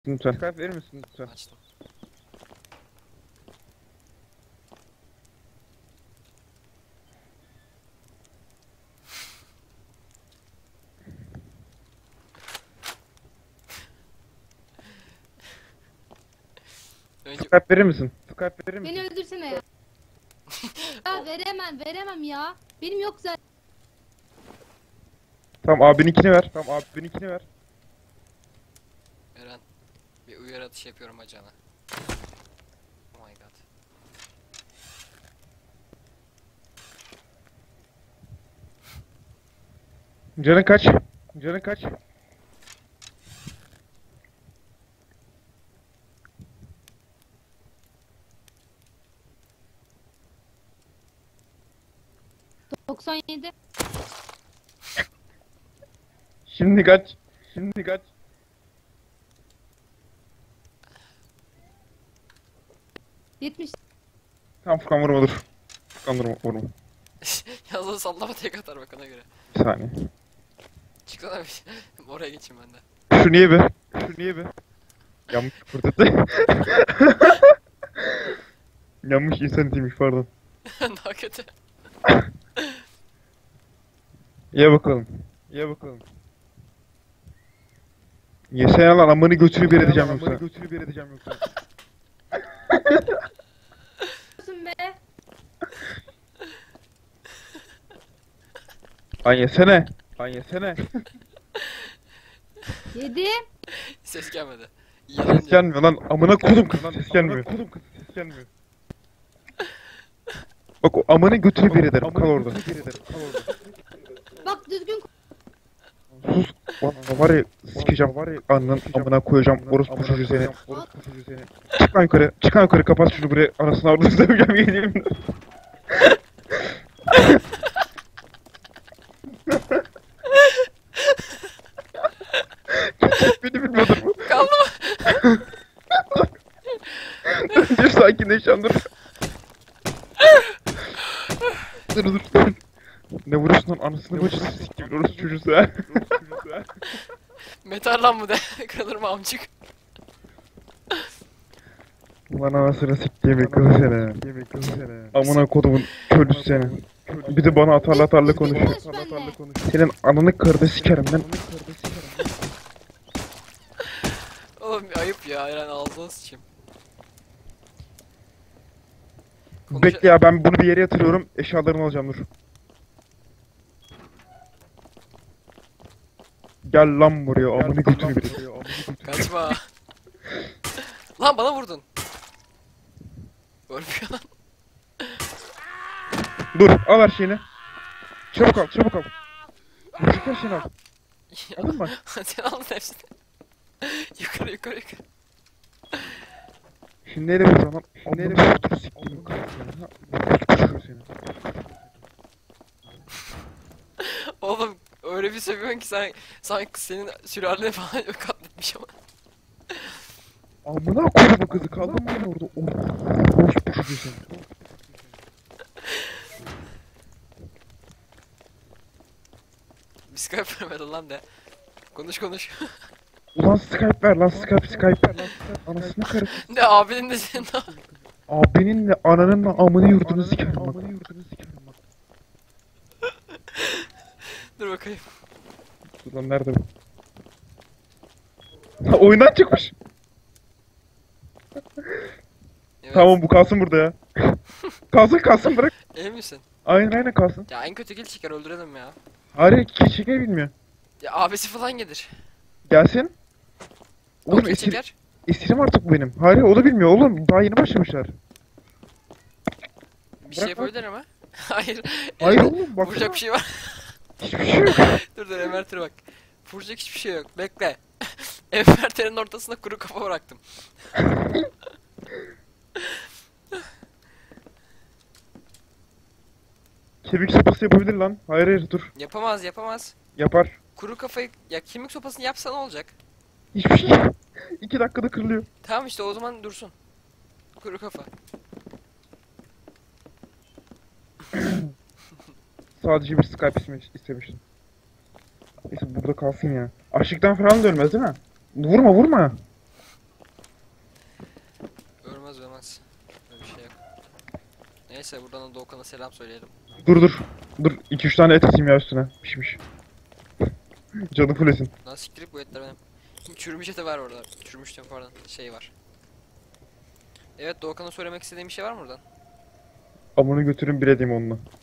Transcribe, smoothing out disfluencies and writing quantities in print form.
Lütfen. Skype verir misin lütfen? Açtım. Önce Skype verir misin? Skype verir misin? Beni öldürsene ya. Ya veremem ya. Benim yok zaten. Tamam abininkini ver. Tamam abininkini ver. Eren bir uyarı atışı yapıyorum acana. Oh my god. Canın kaç? Canın kaç? Cık, 97. Şimdi kaç? Şimdi kaç? Yetmiş. Tamam Furkan vurma dur. Furkan vurma. Yalnız sallama tek atar bak ona göre. Bir saniye. Çıksana bir. Oraya geçeyim ben de. Şu niye be? Şu niye be? Yanlış fırlattı. Yanlış insanitiymiş pardon. Daha kötü. Ye bakalım. Ye bakalım. Yesene lan amını götürü bir edeceğim yoksa. Götürü bir edeceğim yoksa. Olsun be. Lan yesene. Lan yesene. Yedim. Ses gelmedi. Ses Yalan gelmiyor lan. Amına kodum kız. Ses gelmiyor. Ses gelmiyor. Bak o amını götürü bir ederim. Kal orada. Bak düzgün Sus. Valla var ya sikeceğim var ya anın amına koyacağım orospu çocuğu seni. Çık lan yukarı. Çık lan yukarı kapat şunu buraya. Arasına orada seveceğim geleyim. Beni bilmiyordur bu. kaldı mı? Dur sakinleş lan dur. Dur. Ne vuruyorsun lan anasını bacısını siktimin orospu çocuğu sen. Metal lan bu de. Kalır mı amcık? Ulan anasını siktiğimi kızı seni. Amına kodumun köylüsü seni. Bir de bana atarla konuşuyor. konuş benimle. Senin ananı kırdı sikerim ben. Oğlum ayıp ya Eren ağzına sıçayım. Bekle ya ben bunu bir yere yatırıyorum. Eşyalarını alacağım dur. Gel lan buraya amını götünü bir. Kaçma. Lan bana vurdun. Ölmüyor lan. Dur al her şeyini. Çabuk al. Vuracak her şeyini al. Aldın mı? Sen aldın hepsini. yukarı. Şimdi neyle vuracağım lan? Neyle vuracağım siktiğimi kızı seni. Oğlum öyle bir seviyorsun ki sen sanki senin sülaleni falan katletmiş ama. Amına koyma kızı kaldın mı orada? Orospu çocuğu seni. Bir Skype vermedi lan de. Konuş. Ulan Skype ver lan Skype ver lan. Anasını karı. Ne abinin de senin de. Abininle ananınla amını yurdunu sikerim bak. Dur bakayım. Ulan nerede bu? Ha, oyundan çıkmış. Evet. Tamam bu kalsın burada ya. kalsın bırak. Emin misin? Aynen kalsın. Ya en kötü kill çeker öldürelim ya. Hayır çekeyi bilmiyor. Ya abisi falan gelir. Gelsin. O Oğlum kill çeker. esirim artık bu benim. Hayır o da bilmiyor oğlum. Daha yeni başlamışlar. Bir şey Bırak yapabilir ama. Hayır. Hayır oğlum bak. Vuracak bir şey var. Hiçbir şey yok. dur Enverter'e bak. Vuracak hiçbir şey yok. Bekle. Enverter'in ortasına kuru kafa bıraktım. Kemik sopası yapabilir lan. Hayır dur. Yapamaz. Yapar. Kuru kafayı ya kemik sopasını yapsa ne olacak? Hiçbir şey. 2 dakikada kırılıyor. Tamam işte o zaman dursun. Kuru kafa. Sadece bir Skype istemiştim. Neyse burada kalsın ya. Açlıktan falan da ölmez değil mi? Vurma. vermez. Öyle bir şey yok. Neyse buradan da Doğukan'a selam söyleyelim. Dur. Dur 2-3 tane et atayım ya üstüne. Pişmiş. Canı fullesin. Lan siktirip bu etler benim. Çürümüş eti var orada. Çürümüş diyorum pardon. Şey var. Evet Doğukan'a söylemek istediğim bir şey var mı buradan? Amını götürün bir edeyim onunla.